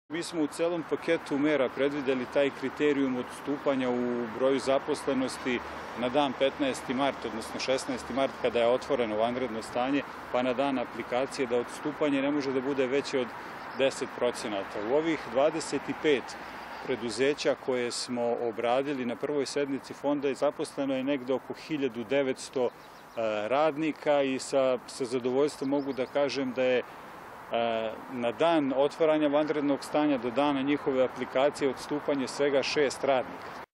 Mi smo u celom paketu mera predvideli taj kriterijum odstupanja u broju zaposlenosti na dan 15. mart, odnosno 16. mart, kada je otvoreno vanredno stanje, pa na dan aplikacije, da odstupanje ne može da bude veće od 10%. U ovih 25 preduzeća koje smo obradili na prvoj sednici fonda zaposleno je negde oko 1900 radnika i sa zadovoljstvom mogu da kažem da je na dan otvaranja vanrednog stanja do dana njihove aplikacije odstupanje svega 6 radnika.